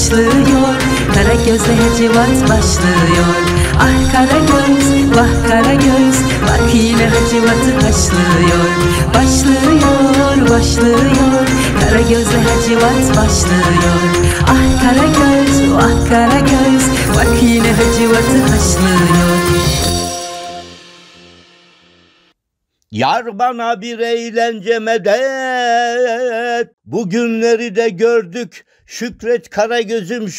başlıyor. Karagöz'le Hacivat başlıyor. Ah Karagöz, vah Karagöz, bak yine Hacivat'ı haşlıyor. Başlıyor, başlıyor, Karagöz'le Hacivat başlıyor. Ah Karagöz, vah Karagöz, bak yine Hacivat'ı haşlıyor. Yar bana bir eğlence medet, bugünleri de gördük, şükret Karagöz'üm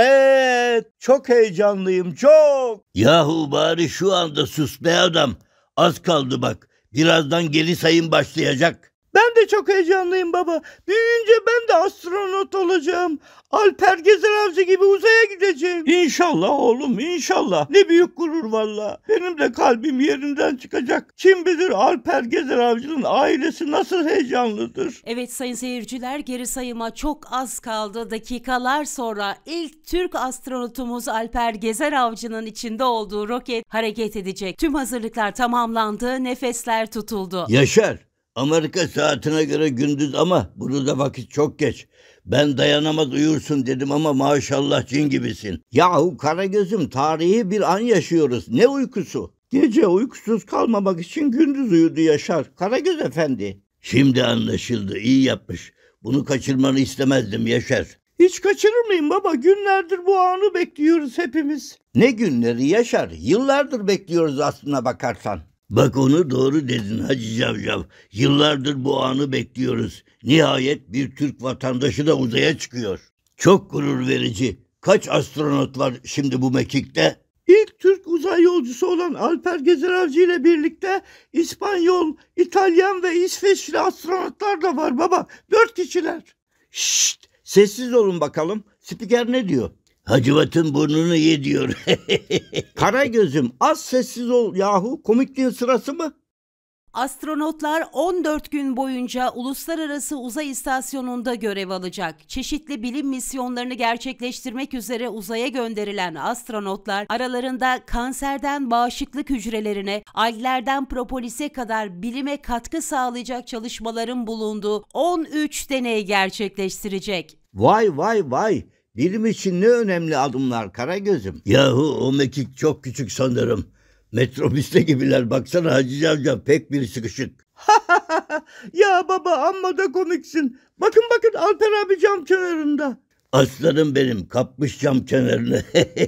şükret. Çok heyecanlıyım, çok. Yahu bari şu anda sus be adam, az kaldı bak, birazdan geri sayım başlayacak. Ben de çok heyecanlıyım baba, büyüyünce ben de astronot olacağım. Alper Gezer Avcı gibi uzaya gideceğim. İnşallah oğlum, inşallah. Ne büyük gurur valla. Benim de kalbim yerinden çıkacak. Kim bilir Alper Gezer Avcı'nın ailesi nasıl heyecanlıdır. Evet sayın seyirciler, geri sayıma çok az kaldı. Dakikalar sonra ilk Türk astronotumuz Alper Gezer Avcı'nın içinde olduğu roket hareket edecek. Tüm hazırlıklar tamamlandı, nefesler tutuldu. Yaşar, Amerika saatine göre gündüz ama burada vakit çok geç. Ben dayanamaz uyursun dedim ama maşallah cin gibisin. Yahu Karagöz'üm, tarihi bir an yaşıyoruz. Ne uykusu? Gece uykusuz kalmamak için gündüz uyudu Yaşar. Karagöz efendi. Şimdi anlaşıldı, iyi yapmış. Bunu kaçırmanı istemezdim Yaşar. Hiç kaçırır mıyım baba? Günlerdir bu anı bekliyoruz hepimiz. Ne günleri Yaşar? Yıllardır bekliyoruz aslına bakarsan. Bak onu doğru dedin Hacı Cavcav. Yıllardır bu anı bekliyoruz. Nihayet bir Türk vatandaşı da uzaya çıkıyor. Çok gurur verici. Kaç astronot var şimdi bu mekikte? İlk Türk uzay yolcusu olan Alper Gezer Avcı ile birlikte İspanyol, İtalyan ve İsveçli astronotlar da var baba. 4 kişiler. Şşt, sessiz olun bakalım. Spiker ne diyor? Hacivat'ın burnunu ye diyor. Karagöz'üm, az sessiz ol yahu, komikliğin sırası mı? Astronotlar 14 gün boyunca Uluslararası Uzay İstasyonu'nda görev alacak. Çeşitli bilim misyonlarını gerçekleştirmek üzere uzaya gönderilen astronotlar aralarında kanserden bağışıklık hücrelerine, alglerden propolise kadar bilime katkı sağlayacak çalışmaların bulunduğu 13 deney gerçekleştirecek. Vay vay vay! Bilim için ne önemli adımlar Karagöz'üm. Yahu o mekik çok küçük sanırım. Metrobüste gibiler, baksana Hacı Cavcav, pek bir sıkışık. Ya baba, amma da komiksin. Bakın bakın, Alper abi cam kenarında. Aslanım benim, kapmış cam kenarını.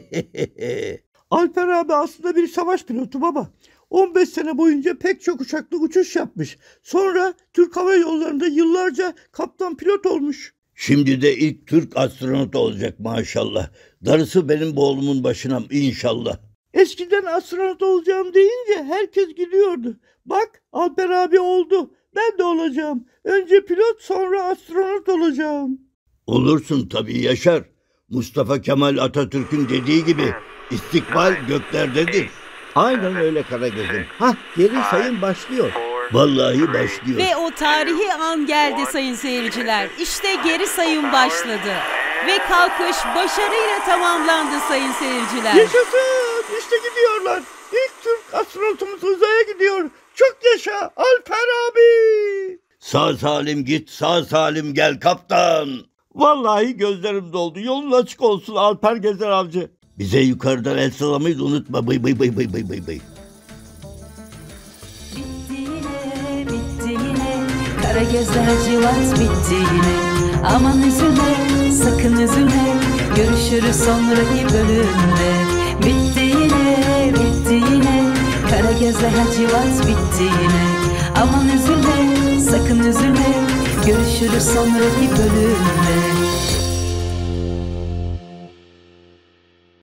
Alper abi aslında bir savaş pilotu baba. 15 sene boyunca pek çok uçakla uçuş yapmış. Sonra Türk Hava Yolları'nda yıllarca kaptan pilot olmuş. Şimdi de ilk Türk astronot olacak maşallah. Darısı benim oğlumun başına inşallah. Eskiden astronot olacağım deyince herkes gülüyordu. Bak Alper abi oldu. Ben de olacağım. Önce pilot, sonra astronot olacağım. Olursun tabii Yaşar. Mustafa Kemal Atatürk'ün dediği gibi istikbal göklerdedir. Aynen öyle Karagöz'üm. Hah, geri sayım başlıyor. Vallahi başlıyor. Ve o tarihi an geldi sayın seyirciler. İşte geri sayım başladı. Ve kalkış başarıyla tamamlandı sayın seyirciler. Yaşasın! İşte gidiyorlar. İlk Türk astronotumuz uzaya gidiyor. Çok yaşa Alper abi. Sağ salim git, sağ salim gel kaptan. Vallahi gözlerim doldu. Yolun açık olsun Alper Gezer Avcı. Bize yukarıdan el sallamayı da unutma. Bıy bıy bıy bıy bıy bıy bıy. Karagöz'le Hacivat bitti yine. Aman üzülme, sakın üzülme. Görüşürüz sonraki bölümde. Bitti yine, bitti yine. Karagöz'le Hacivat bitti yine. Aman üzülme, sakın üzülme. Görüşürüz sonraki bölümde.